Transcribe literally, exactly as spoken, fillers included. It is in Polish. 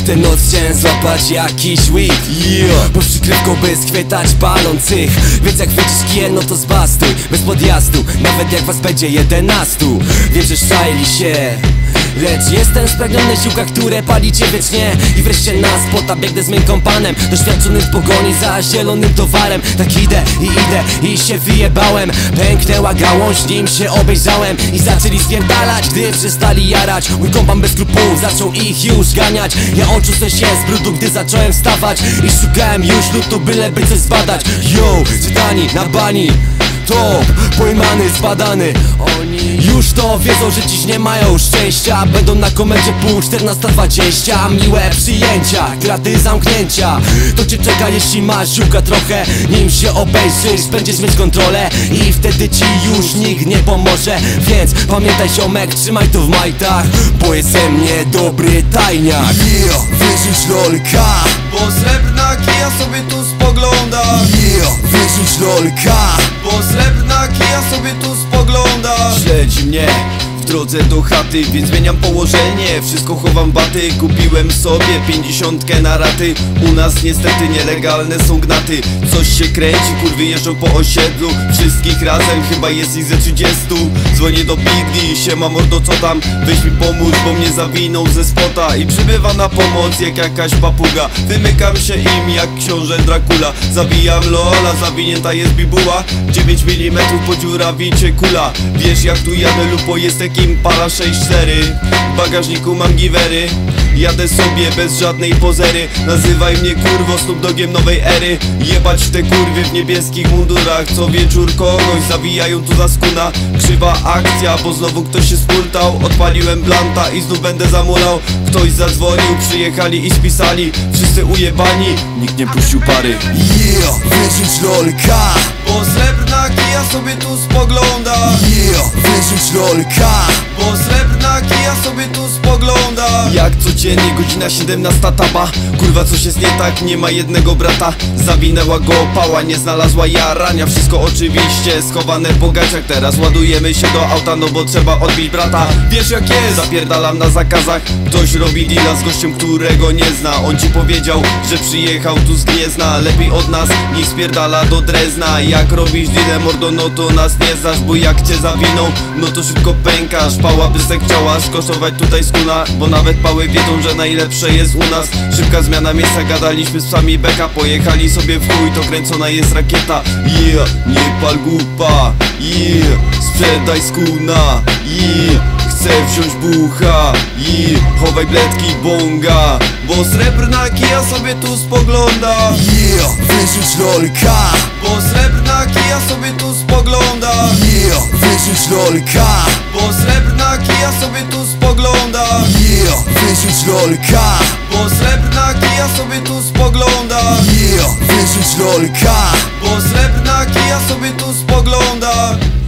tę noc chciałem złapać jakiś weed, yeah. Pod przykrywką by schwytać palących. Więc jak chwycisz kijem, no to zbastuj, bez podjazdu, nawet jak was będzie jedenastu. Wiem, że szajli się, lecz jestem spragniony ziółka, które palicie wiecznie. I wreszcie na spota biegnę z moim kompanem, doświadczony w pogoni za zielonym towarem. Tak idę i idę i się wyjebałem. Pęknęła gałąź, nim się obejrzałem i zaczęli zwierdalać, gdy przestali jarać. Mój kompan bez skrupułów zaczął ich już ganiać. Ja oczu coś jest z brudu, gdy zacząłem wstawać i szukałem już lutu, byleby coś zbadać. Yo, czytani na bani, top, pojmany, zbadany. Oni już to wiedzą, że dziś nie mają szczęścia. Będą na komendzie pół czternasta dwadzieścia. Miłe przyjęcia, kraty zamknięcia. To cię czeka, jeśli masz ziółka trochę. Nim się obejrzysz, będziesz mieć kontrolę i wtedy ci już nikt nie pomoże. Więc pamiętaj ziomek, trzymaj to w majtach, bo jest ze mnie dobry tajniak. Yeah, wyrzuć lolka, bo srebrna kija sobie tu spogląda. Yeah, wyrzuć lolka, bo srebrna kija sobie tu spogląda. Śledzi mnie w drodze do chaty, więc zmieniam położenie, wszystko chowam w baty. Kupiłem sobie pięćdziesiątkę na raty. U nas niestety nielegalne są gnaty. Coś się kręci, kurwy jeżdżą po osiedlu. Wszystkich razem chyba jest ich ze trzydziestu. Dzwonię do Bigdy, siema mordo, co tam? Weź mi pomóc, bo mnie zawinął ze spota. I przybywa na pomoc jak jakaś papuga. Wymykam się im jak książę Dracula. Zabijam lola, zawinięta jest bibuła. dziewięć milimetrów po dziurawicie kula. Wiesz jak tu jadę, lupo jest Impala sześć cztery. W bagażniku mam giwery. Jadę sobie bez żadnej pozery. Nazywaj mnie kurwo Snoop Dogiem nowej ery. Jebać te kurwy w niebieskich mundurach. Co wieczór kogoś zawijają tu za skuna. Krzywa akcja, bo znowu ktoś się spultał. Odpaliłem blanta i znów będę zamulał. Ktoś zadzwonił, przyjechali i spisali. Wszyscy ujebani, nikt nie puścił pary. Yeah, wyrzuć lolka, bo srebrna kija sobie tu spogląda. Yeah, wyrzuć lolka, bo srebrna kija sobie tu spogląda. Jak codziennie godzina siedemnasta taba. Kurwa coś jest nie tak, nie ma jednego brata. Zawinęła go pała, nie znalazła jarania. Wszystko oczywiście schowane po gaciach. Teraz ładujemy się do auta, no bo trzeba odbić brata. Wiesz jak jest, zapierdalam na zakazach. Ktoś robi deala z gościem, którego nie zna. On ci powiedział, że przyjechał tu z Gniezna. Lepiej od nas, niech spierdala do Drezna. Jak robisz dealę mordo, no to nas nie znasz. Bo jak cię zawiną, no to szybko pękasz. Pała by se chciała skosztować tutaj skuna, bo nawet pały wiedzą, że najlepsze jest u nas. Szybka zmiana miejsca, gadaliśmy z psami beka. Pojechali sobie w chuj, to kręcona jest rakieta. Yeah, nie pal głupa. Yeah, sprzedaj skuna. Yeah, chcę wziąć bucha. Yeah, chowaj bledki bonga, bo srebrna kija sobie tu spogląda. Yeah, wyrzuć lolka, bo srebrna kija sobie tu spogląda. Yeah, wyrzuć lolka, bo srebrna kija sobie tu spogląda. Yeah, wyrzuć lolka, bo srebrna kija sobie tu spogląda. Yeah, wyrzuć lolka, bo srebrna kija sobie tu spogląda.